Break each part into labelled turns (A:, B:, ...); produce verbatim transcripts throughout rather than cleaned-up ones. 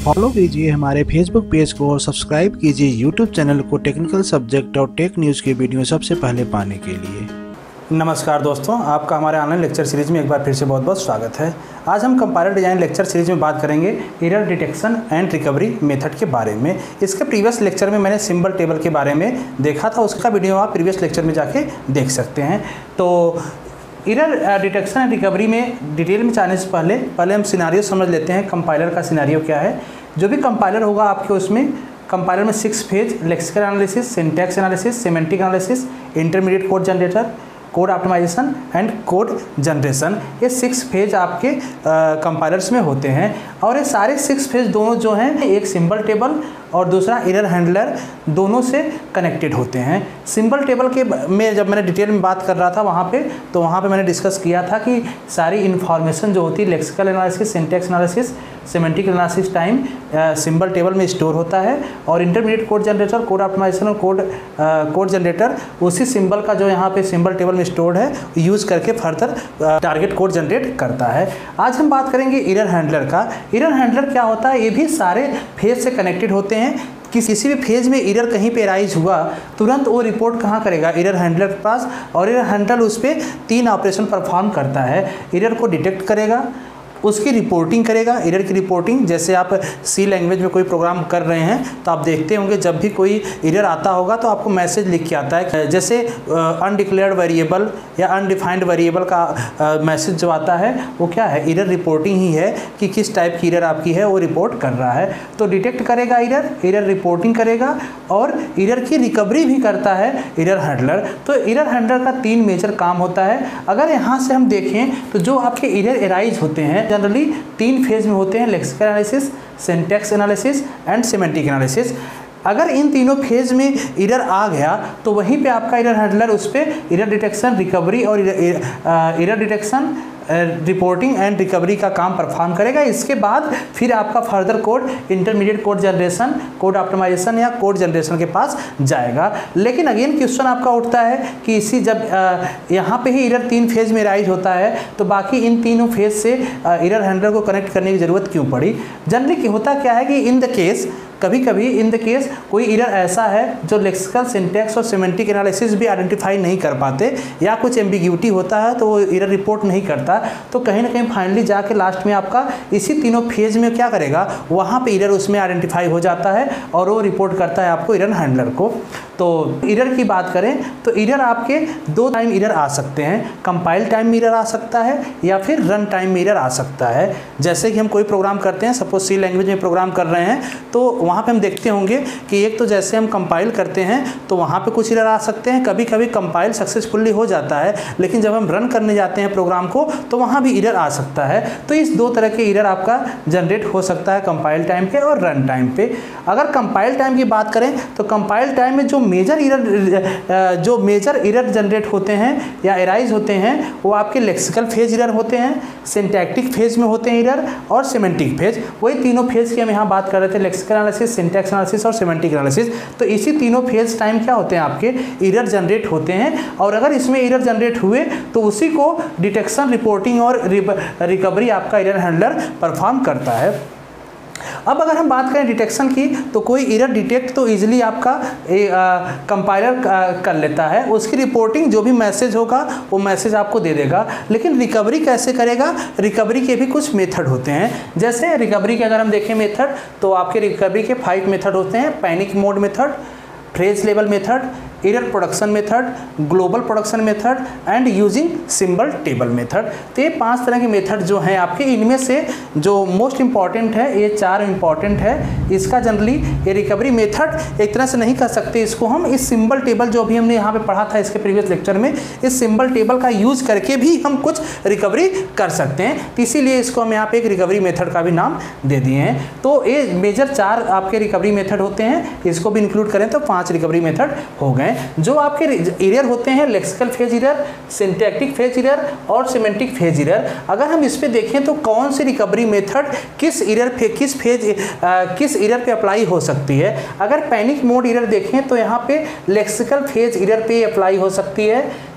A: Follow कीजिए हमारे Facebook page को और सब्सक्राइब कीजिए यूट्यूब चैनल को टेक्निकल सब्जेक्ट और टेक न्यूज़ के वीडियो सबसे पहले पाने के लिए।
B: नमस्कार दोस्तों, आपका हमारे ऑनलाइन लेक्चर सीरीज़ में एक बार फिर से बहुत बहुत स्वागत है। आज हम कंपाइलर डिज़ाइन लेक्चर सीरीज़ में बात करेंगे error detection and recovery method के बारे में। इसके प्रीवियस लेक्चर में मैंने सिंबल टेबल के बारे में देखा था, उसका वीडियो आप प्रीवियस लेक्चर में जाके देख सकते हैं। तो एरर डिटेक्शन एंड रिकवरी में डिटेल में जाने से पहले पहले हम सिनारियो समझ लेते हैं। कंपाइलर का सिनारियो क्या है। जो भी कंपाइलर होगा आपके, उसमें कंपाइलर में six phase lexical analysis, syntax analysis, semantic analysis, intermediate code generator, code optimisation and code generation, ये सिक्स फेज आपके कंपाइलर्स में होते हैं। और ये सारे सिक्स फेज दोनों जो हैं, एक सिंबल टेबल और दूसरा एरर हैंडलर, दोनों से कनेक्टेड होते हैं। सिंबल टेबल के में जब मैंने डिटेल में बात कर रहा था वहाँ पे, तो वहाँ पे मैंने डिस्कस किया था कि सारी इन्फॉर्मेशन जो होती है lexical analysis, syntax analysis, semantic analysis time symbol table में स्टोर होता है। और intermediate code generator, code optimization और कोड कोड जनरेटर उसी सिंबल का जो यहाँ पे सिंबल टेबल में स्टोर्ड है यूज़ करके फर्दर टारगेट कोड जनरेट करता है। आज हम बात करेंगे एरर हैंडलर का। एरर हैंडलर क्या होता है, ये भी सारे फेज से कनेक्टेड होते हैं। कि किसी भी फेज में एरर कहीं पे राइज हुआ, तुरंत वो रिपोर्ट कहाँ करेगा, एरर हैंडलर के पास। और एरर हैंडलर उस पर तीन ऑपरेशन परफॉर्म करता है। एरर को डिटेक्ट करेगा, उसकी रिपोर्टिंग करेगा। एरर की रिपोर्टिंग, जैसे आप सी लैंग्वेज में कोई प्रोग्राम कर रहे हैं तो आप देखते होंगे जब भी कोई एरर आता होगा तो आपको मैसेज लिख के आता है, जैसे अनडिक्लेयर्ड वेरिएबल या अनडिफाइंड वेरिएबल का मैसेज जो आता है वो क्या है, एरर रिपोर्टिंग ही है कि किस टाइप की एरर आपकी है वो रिपोर्ट कर रहा है। तो डिटेक्ट करेगा एरर, एरर रिपोर्टिंग करेगा और एरर की रिकवरी भी करता है एरर हैंडलर। तो एरर हैंडलर का तीन मेजर काम होता है। अगर यहाँ से हम देखें तो जो आपके एरर एराइज होते हैं जनरली तीन फेज में होते हैं, lexical analysis, syntax analysis and semantic analysis. अगर इन तीनों फेज में एरर आ गया तो वहीं पे आपका एरर हैंडलर उस पर एरर डिटेक्शन, रिकवरी और error detection, reporting and recovery का काम परफॉर्म करेगा। इसके बाद फिर आपका further code intermediate code generation, code optimization या कोड जनरेशन के पास जाएगा। लेकिन अगेन क्वेश्चन आपका उठता है कि इसी जब यहाँ पे ही एरर तीन फेज में राइज होता है तो बाकी इन तीनों फेज से एरर हैंडलर को कनेक्ट करने की ज़रूरत क्यों पड़ी। जनरली होता क्या है कि इन द केस कभी कभी इन द केस कोई एरर ऐसा है जो लेक्सिकल, सिंटैक्स और सिमेंटिक एनालिसिस भी आइडेंटिफाई नहीं कर पाते, या कुछ एम्बिग्यूटी होता है तो वो एरर रिपोर्ट नहीं करता। तो कहीं ना कहीं फाइनली जाके लास्ट में आपका इसी तीनों फेज में क्या करेगा, वहाँ पे एरर उसमें आइडेंटिफाई हो जाता है और वो रिपोर्ट करता है आपको एरर हैंडलर को। तो एरर की बात करें तो एरर आपके दो टाइम एरर आ सकते हैं। कंपाइल टाइम में एरर आ सकता है या फिर रन टाइम में एरर आ सकता है। जैसे कि हम कोई प्रोग्राम करते हैं, सपोज सी लैंग्वेज में प्रोग्राम कर रहे हैं, तो वहाँ पे हम देखते होंगे कि एक तो जैसे हम कंपाइल करते हैं तो वहाँ पे कुछ एरर आ सकते हैं। कभी कभी कंपाइल सक्सेसफुली हो जाता है, लेकिन जब हम रन करने जाते हैं प्रोग्राम को तो वहाँ भी एरर आ सकता है। तो इस दो तरह के एरर आपका जनरेट हो सकता है, कंपाइल टाइम पे और रन टाइम पे। अगर कंपाइल टाइम की बात करें तो कंपाइल टाइम में जो मेजर एरर जो मेजर एरर जनरेट होते हैं या एराइज होते हैं वो आपके लेक्सिकल फेज एरर होते हैं, सिंटैक्टिक फेज में होते हैं एरर, और सिमेंटिक फेज। वही तीनों फेज की हम यहाँ बात कर रहे थे, लेक्सिकल एनालिसिस, सिंटैक्स एनालिसिस और सिमेंटिक एनालिसिस। तो इसी तीनों फेज टाइम क्या होते हैं, आपके एरर जनरेट होते हैं। और अगर इसमें एरर जनरेट हुए तो उसी को डिटेक्शन, रिपोर्टिंग और रिकवरी आपका एरर हैंडलर परफॉर्म करता है। अब अगर हम बात करें डिटेक्शन की, तो कोई एरर डिटेक्ट तो इजीली आपका कंपाइलर कर लेता है। उसकी रिपोर्टिंग, जो भी मैसेज होगा वो मैसेज आपको दे देगा। लेकिन रिकवरी कैसे करेगा, रिकवरी के भी कुछ मेथड होते हैं। जैसे रिकवरी के अगर हम देखें मेथड, तो आपके रिकवरी के फाइव मेथड होते हैं। Panic mode method, trace level method, error production method, global production method and using symbol table method. तो ये पांच तरह के मेथड जो हैं आपके, इनमें से जो मोस्ट इंपॉर्टेंट है, ये चार इंपॉर्टेंट है। इसका जनरली ये रिकवरी मेथड एक तरह से नहीं कर सकते इसको हम, इस सिंबल टेबल जो भी हमने यहाँ पे पढ़ा था इसके प्रीवियस लेक्चर में, इस सिंबल टेबल का यूज़ करके भी हम कुछ रिकवरी कर सकते हैं। तो इसीलिए इसको हम यहाँ पे एक रिकवरी मेथड का भी नाम दे दिए हैं। तो ये मेजर चार आपके रिकवरी मेथड होते हैं, इसको भी इंक्लूड करें तो पाँच रिकवरी मेथड हो गए। जो आपके एरर होते हैं, lexical phase error, syntactic phase error और सिमेंटिक फेज एरर, अगर हम इस पे देखें तो कौन सी रिकवरी मेथड किस एरर पे, किस फेज आ, किस एरर पे अप्लाई हो सकती है। अगर पैनिक मोड एरर देखें तो यहाँ पे लेक्सिकल फेज एरर पे अप्लाई हो सकती है,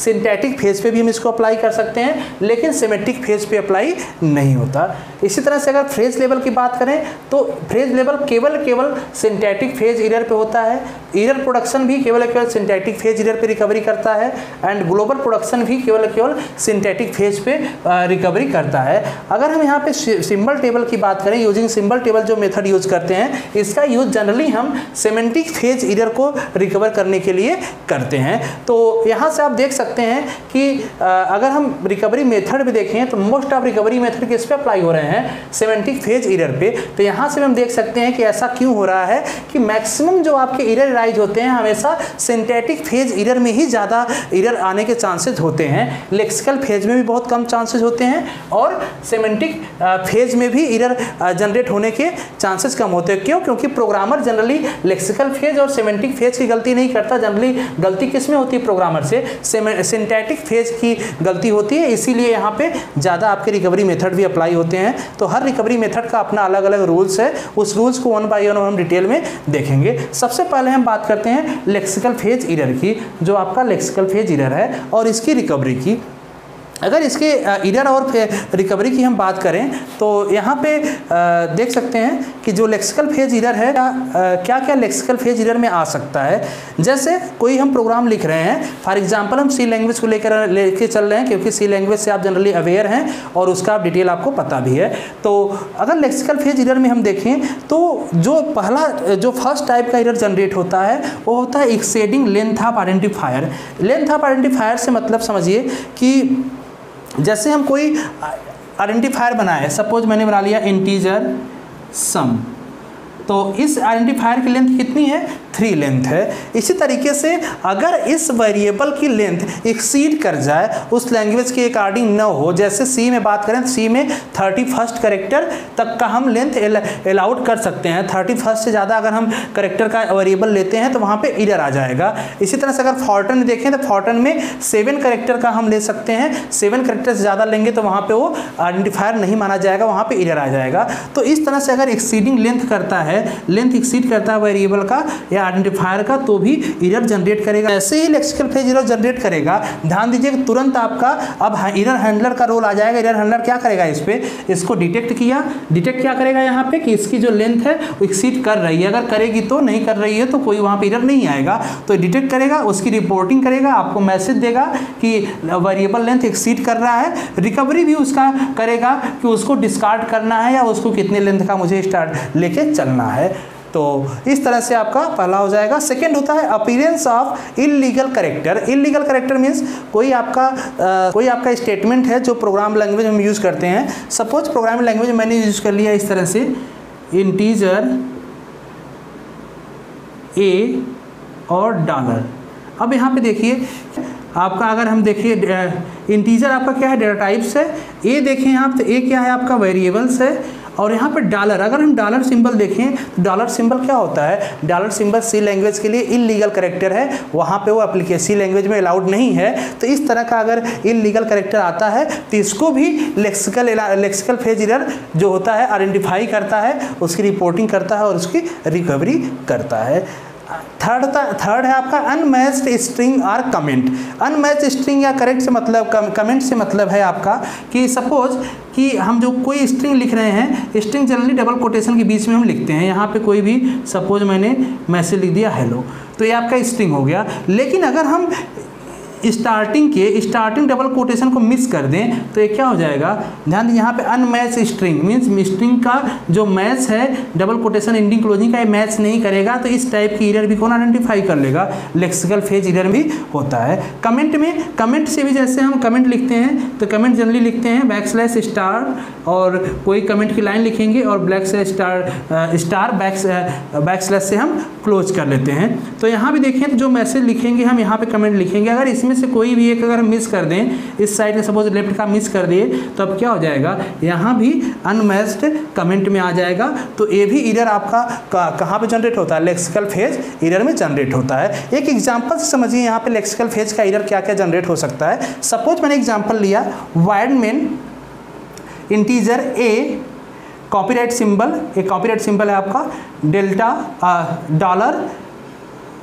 B: सिंटैटिक फेज पे भी हम इसको अप्लाई कर सकते हैं, लेकिन सिमेट्रिक फेज पे अप्लाई नहीं होता। इसी तरह से अगर फ्रेज लेवल की बात करें तो फ्रेज लेवल केवल केवल सिंटैटिक फेज एरर पे होता है। एरर प्रोडक्शन भी केवल केवल सिंटैटिक फेज एरर पे रिकवरी करता है, एंड ग्लोबल प्रोडक्शन भी केवल केवल सिंटैटिक फेज पे रिकवरी करता है। अगर हम यहाँ पे सिंबल टेबल की बात करें, यूजिंग सिंबल टेबल जो मेथड यूज करते हैं, इसका यूज जनरली हम सिमेंटिक फेज एरर को रिकवर करने के लिए करते हैं। तो यहाँ से आप देख सकते हैं कि अगर हम रिकवरी मेथड भी देखें तो मोस्ट ऑफ रिकवरी मेथड किस पे अप्लाई हो रहे हैं, सिमेंटिक फेज एरर पे। तो यहाँ से हम देख सकते हैं कि ऐसा क्यों हो रहा है कि मैक्सिमम जो आपके एरर राइज होते हैं हमेशा सिंथेटिक फेज एरर में ही ज़्यादा एरर आने के चांसेस होते हैं। लेक्सिकल फेज में भी बहुत कम चांसेस होते हैं और सिमेंटिक फेज में भी एरर जनरेट होने के चांसेस कम होते हैं। क्यों? क्योंकि प्रोग्रामर जनरली लेक्सिकल फेज और सिमेंटिक फेज की गलती नहीं करता। जनरली गलती किस में होती है प्रोग्रामर से, सिंथेटिक फेज की गलती होती है। इसीलिए यहाँ पे ज़्यादा आपके रिकवरी मेथड भी अप्लाई होते हैं। तो हर रिकवरी मेथड का अपना अलग अलग रूल्स है, उस रूल्स को वन बाय वन हम डिटेल में देखेंगे। सबसे पहले हम बात करते हैं लेक्सिकल फेज एरर की, जो आपका लेक्सिकल फेज एरर है और इसकी रिकवरी की। अगर इसके एरर और रिकवरी की हम बात करें तो यहाँ पे देख सकते हैं कि जो लेक्सिकल फेज एरर है क्या क्या लेक्सिकल फेज एरर में आ सकता है। जैसे कोई हम प्रोग्राम लिख रहे हैं, फॉर एग्जांपल हम सी लैंग्वेज को लेकर लेके चल रहे हैं, क्योंकि सी लैंग्वेज से आप जनरली अवेयर हैं और उसका आप डिटेल आपको पता भी है। तो अगर लेक्सिकल फेज एरर में हम देखें तो जो पहला जो फर्स्ट टाइप का एरर जनरेट होता है वो होता है exceeding length of identifier. Length of identifier से मतलब समझिए कि जैसे हम कोई आइडेंटिफायर बनाए, सपोज मैंने बना लिया इंटीजर सम, तो इस आइडेंटिफायर की लेंथ कितनी है, थ्री लेंथ है। इसी तरीके से अगर इस वेरिएबल की लेंथ एक्सीड कर जाए, उस लैंग्वेज के अकॉर्डिंग न हो, जैसे सी में बात करें तो सी में थर्टी फर्स्ट करेक्टर तक का हम लेंथ अलाउड कर सकते हैं। थर्टी फर्स्ट से ज़्यादा अगर हम करेक्टर का वेरिएबल लेते हैं तो वहाँ पे एरर आ जाएगा। इसी तरह से अगर फॉर्टन में देखें तो फॉर्टन में सेवन करेक्टर का हम ले सकते हैं, सेवन करेक्टर से ज़्यादा लेंगे तो वहाँ पर वो आइडेंटिफायर नहीं माना जाएगा, वहाँ पर एरर आ जाएगा। तो इस तरह से अगर एक्सीडिंग लेंथ करता है, लेंथ एक्सीड करता है वेरिएबल का या आइडेंटिफायर का, तो भी एरर जनरेट करेगा। ऐसे ही लेक्सिकल फेज एरर जनरेट करेगा। ध्यान दीजिए कि तुरंत आपका अब एरर हैंडलर का रोल आ जाएगा। एरर हैंडलर क्या करेगा, इस पे इसको डिटेक्ट किया, डिटेक्ट क्या करेगा यहाँ पे कि इसकी जो लेंथ है वो एक्सीड कर रही है, अगर करेगी तो, नहीं कर रही है तो कोई वहाँ पे एरर नहीं आएगा। तो डिटेक्ट करेगा, उसकी रिपोर्टिंग करेगा, आपको मैसेज देगा कि वेरिएबल लेंथ एक्सीड कर रहा है। रिकवरी भी उसका करेगा कि उसको डिस्कार्ड करना है या उसको कितने लेंथ का मुझे स्टार्ट लेके चलना है। तो इस तरह से आपका पहला हो जाएगा। सेकंड होता है appearance of illegal character. Illegal character means कोई आपका आ, कोई आपका स्टेटमेंट है जो प्रोग्राम लैंग्वेज में यूज़ करते हैं। सपोज प्रोग्राम लैंग्वेज में मैंने यूज़ कर लिया इस तरह से इंटीजर ए और डॉलर। अब यहाँ पे देखिए आपका, अगर हम देखिए इंटीजर आपका क्या है, डेटा टाइप्स है। ए देखें यहाँ पे, ए क्या है आपका, वेरिएबल्स है। और यहाँ पे डॉलर, अगर हम डॉलर सिंबल देखें तो डॉलर सिंबल क्या होता है, डॉलर सिंबल सी लैंग्वेज के लिए इलीगल करेक्टर है, वहाँ पे वो एप्लीकेशन सी लैंग्वेज में अलाउड नहीं है। तो इस तरह का अगर इलीगल करेक्टर आता है तो इसको भी लेक्सिकल लेक्सिकल फेज एरर जो होता है आइडेंटिफाई करता है, उसकी रिपोर्टिंग करता है और उसकी रिकवरी करता है। थर्ड थर्ड है आपका अनमैच्ड स्ट्रिंग और कमेंट। अनमैच्ड स्ट्रिंग या करेक्ट से मतलब, कमेंट से मतलब है आपका कि सपोज कि हम जो कोई स्ट्रिंग लिख रहे हैं, स्ट्रिंग जनरली डबल कोटेशन के बीच में हम लिखते हैं। यहाँ पे कोई भी सपोज मैंने मैसेज लिख दिया हेलो, तो ये आपका स्ट्रिंग हो गया। लेकिन अगर हम स्टार्टिंग के स्टार्टिंग डबल कोटेशन को मिस कर दें तो ये क्या हो जाएगा, ध्यान दीजिए यहाँ पे अनमैच स्ट्रिंग मीन्स स्ट्रिंग का जो मैच है डबल कोटेशन एंडिंग क्लोजिंग का ये मैच नहीं करेगा। तो इस टाइप की एरर भी कौन आइडेंटिफाई कर लेगा, लेक्सिकल फेज एरर भी होता है। कमेंट में, कमेंट से भी जैसे हम कमेंट लिखते हैं तो कमेंट जनरली लिखते हैं बैक स्लैश स्टार, और कोई कमेंट की लाइन लिखेंगे और black slash star star back back slash से हम क्लोज कर लेते हैं। तो यहाँ भी देखें तो जो मैसेज लिखेंगे हम यहाँ पे कमेंट लिखेंगे। अगर इसमें से कोई भी एक अगर हम मिस कर दें, इस साइड में सपोज लेफ्ट का मिस कर दिए तो अब क्या हो जाएगा, यहाँ भी अनमैच्ड कमेंट में आ जाएगा। तो ये भी एरर आपका कहाँ पे जनरेट होता है, लेक्सिकल फेज एरर में जनरेट होता है। एक एग्जांपल से समझिए यहाँ पे लेक्सिकल फेज का एरर क्या क्या जनरेट हो सकता है। सपोज मैंने एग्जांपल लिया void main integer A, copyright symbol, एक कॉपीराइट सिंबल है आपका डेल्टा डॉलर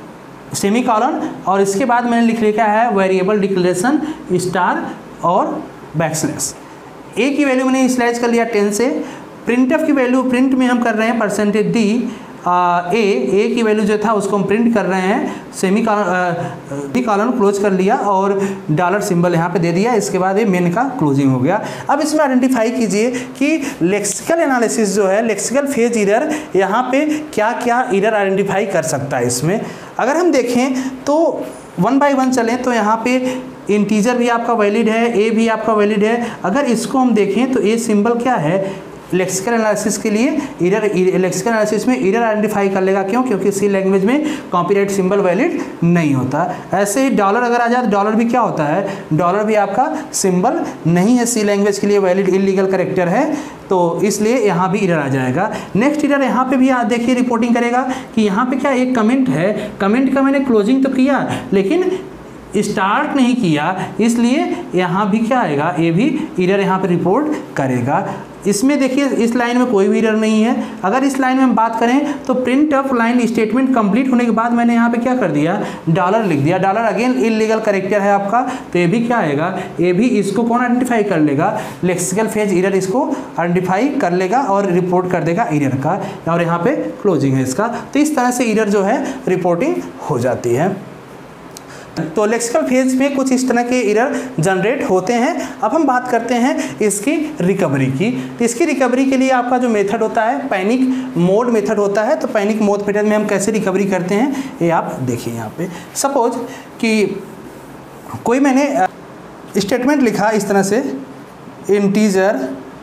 B: सेमी कॉलन, और इसके बाद मैंने लिख लिखा है वेरिएबल डिक्लेरेशन स्टार और बैकस्लैश। ए की वैल्यू मैंने स्लैश कर लिया टेन से। प्रिंट एफ की वैल्यू प्रिंट में हम कर रहे हैं परसेंटेज डी ए ए की वैल्यू जो था उसको हम प्रिंट कर रहे हैं, सेमी कॉलन कॉलन क्लोज कर लिया और डॉलर सिंबल यहाँ पे दे दिया। इसके बाद ये मेन का क्लोजिंग हो गया। अब इसमें आइडेंटिफाई कीजिए कि लेक्सिकल एनालिसिस जो है, लेक्सिकल फेज एरर, यहाँ पे क्या क्या एरर आइडेंटिफाई कर सकता है। इसमें अगर हम देखें तो वन बाय वन चलें तो यहाँ पे इंटीजर भी आपका वैलिड है, ए भी आपका वैलिड है। अगर इसको हम देखें तो ए सिंबल क्या है लेक्सिकल एनालिसिस के लिए, एरर लेक्सिकल एनालिसिस में एरर आइडेंटिफाई कर लेगा। क्यों? क्योंकि सी लैंग्वेज में कॉपीराइट सिंबल वैलिड नहीं होता। ऐसे ही डॉलर अगर आ जाए तो डॉलर भी क्या होता है, डॉलर भी आपका सिंबल नहीं है, सी लैंग्वेज के लिए वैलिड इलीगल कैरेक्टर है, तो इसलिए यहाँ भी एरर आ जाएगा। नेक्स्ट एरर यहाँ पे भी आप देखिए रिपोर्टिंग करेगा कि यहाँ पे क्या एक कमेंट है, कमेंट का मैंने क्लोजिंग तो किया लेकिन स्टार्ट नहीं किया, इसलिए यहाँ भी क्या आएगा, ये भी एरर यहाँ पे रिपोर्ट करेगा। इसमें देखिए इस लाइन में कोई भी एरर नहीं है। अगर इस लाइन में हम बात करें तो print of line statement complete होने के बाद मैंने यहाँ पे क्या कर दिया, डॉलर लिख दिया। डॉलर अगेन इलीगल कैरेक्टर है आपका, तो ये भी क्या आएगा, ये भी इसको कौन आइडेंटिफाई कर लेगा, लेक्सिकल फेज एरर इसको आइडेंटिफाई कर लेगा और रिपोर्ट कर देगा एरर का, और यहाँ पे क्लोजिंग है इसका। तो इस तरह से एरर जो है रिपोर्टिंग हो जाती है। तो लेक्सिकल फेज में कुछ इस तरह के एरर जनरेट होते हैं। अब हम बात करते हैं इसकी रिकवरी की। तो इसकी रिकवरी के लिए आपका जो मेथड होता है पैनिक मोड मेथड होता है। तो पैनिक मोड मेथड में हम कैसे रिकवरी करते हैं ये आप देखिए। यहाँ पे सपोज कि कोई मैंने स्टेटमेंट लिखा इस तरह से, integer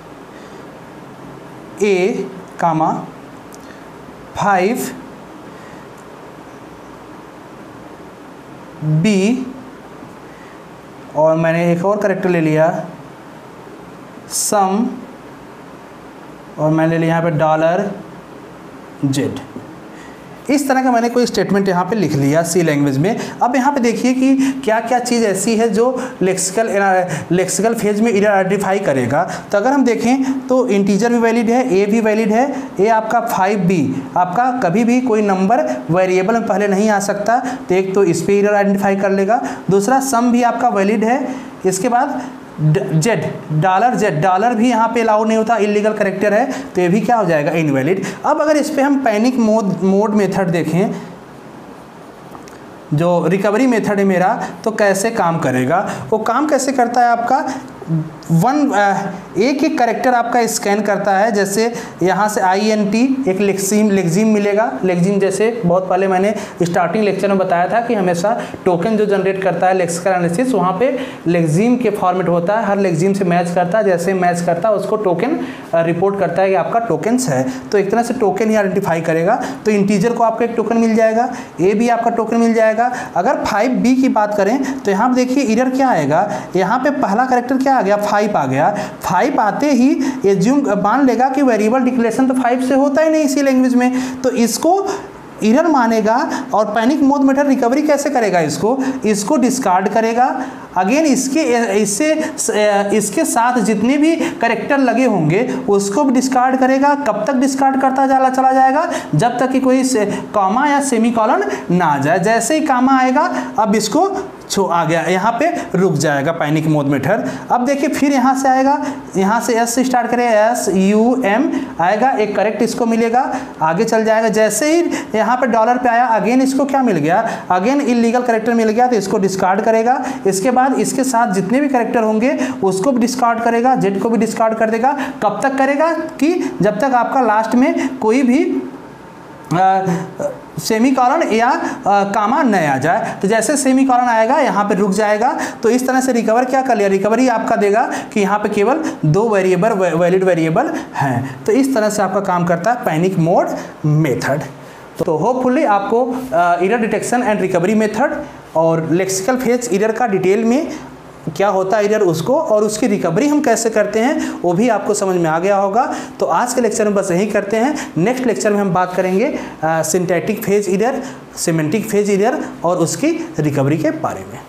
B: A comma five B, और मैंने एक और कैरेक्टर ले लिया सम, और मैंने ले लिया यहाँ पे डॉलर जेड। इस तरह का मैंने कोई स्टेटमेंट यहाँ पे लिख लिया सी लैंग्वेज में। अब यहाँ पे देखिए कि क्या क्या चीज़ ऐसी है जो लेक्सिकल लेक्सिकल फेज में एरर आइडेंटिफाई करेगा। तो अगर हम देखें तो इंटीजर भी वैलिड है, ए भी वैलिड है। ए आपका फाइव बी आपका कभी भी कोई नंबर वेरिएबल में पहले नहीं आ सकता, तो एक तो इस पर एरर आइडेंटिफाई कर लेगा। दूसरा सम भी आपका वैलिड है। इसके बाद जेड, डॉलर जेड, डॉलर भी यहाँ पे अलाउ नहीं होता, इलीगल कैरेक्टर है, तो ये भी क्या हो जाएगा, इनवैलिड। अब अगर इस पे हम पैनिक मोड मोड मेथड देखें, जो रिकवरी मेथड है मेरा, तो कैसे काम करेगा। वो काम कैसे करता है आपका, वन एक एक करेक्टर आपका स्कैन करता है। जैसे यहाँ से आई एन टी एक लेक्सिम लेक्जिम मिलेगा। लेक्जिम जैसे बहुत पहले मैंने स्टार्टिंग लेक्चर में बताया था कि हमेशा टोकन जो जनरेट करता है लेक्सिकल एनालिसिस, वहाँ पे लेक्जिम के फॉर्मेट होता है, हर लेक्जिम से मैच करता है। जैसे मैच करता है उसको टोकन रिपोर्ट करता है कि आपका टोकन्स है, तो एक तरह से टोकन ही आइडेंटिफाई करेगा। तो इंटीजर को आपको एक टोकन मिल जाएगा, ए भी आपका टोकन मिल जाएगा। अगर फाइव बी की बात करें तो यहाँ पर देखिए एरर क्या आएगा, यहाँ पे पहला करेक्टर क्या आ गया, फाइव आ गया। फाइव आते ही एज्यूम मान लेगा कि वेरिएबल डिक्लेरेशन तो फाइव से होता ही नहीं इसी लैंग्वेज में, तो इसको एरर मानेगा। और पैनिक मोड मेथड रिकवरी कैसे करेगा, इसको इसको डिस्कार्ड करेगा। अगेन इसके इससे इसके साथ जितने भी करेक्टर लगे होंगे उसको भी डिस्कार्ड करेगा। कब तक डिस्कार्ड करता चला चला जाएगा, जब तक कि कोई कॉमा या सेमीकोलन ना आ जाए। जैसे ही कॉमा आएगा अब इसको छो आ गया, यहाँ पे रुक जाएगा पैनिक मोड मेथड। अब देखिए फिर यहाँ से आएगा, यहाँ से एस से स्टार्ट करें, एस यू एम आएगा, एक करेक्ट इसको मिलेगा, आगे चल जाएगा। जैसे ही यहाँ पे डॉलर पे आया अगेन इसको क्या मिल गया, अगेन इलीगल करेक्टर मिल गया, तो इसको डिस्कार्ड करेगा। इसके बाद इसके साथ जितने भी करेक्टर होंगे उसको भी डिस्कार्ड करेगा, जेड को भी डिस्कार्ड कर देगा। कब तक करेगा कि जब तक आपका लास्ट में कोई भी सेमी कॉलन या कामा न आ जाए। तो जैसे सेमी कॉलन आएगा यहाँ पे रुक जाएगा। तो इस तरह से रिकवर क्या कर लिया, रिकवरी आपका देगा कि यहाँ पे केवल दो वेरिएबल वैलिड वेरिएबल हैं। तो इस तरह से आपका काम करता है पैनिक मोड मेथड। तो होपफुली आपको error detection and recovery method और लेक्सिकल फेज एरर का डिटेल में क्या होता है एरर उसको और उसकी रिकवरी हम कैसे करते हैं वो भी आपको समझ में आ गया होगा। तो आज के लेक्चर में बस यही करते हैं। नेक्स्ट लेक्चर में हम बात करेंगे syntactic phase error, semantic phase error और उसकी रिकवरी के बारे में।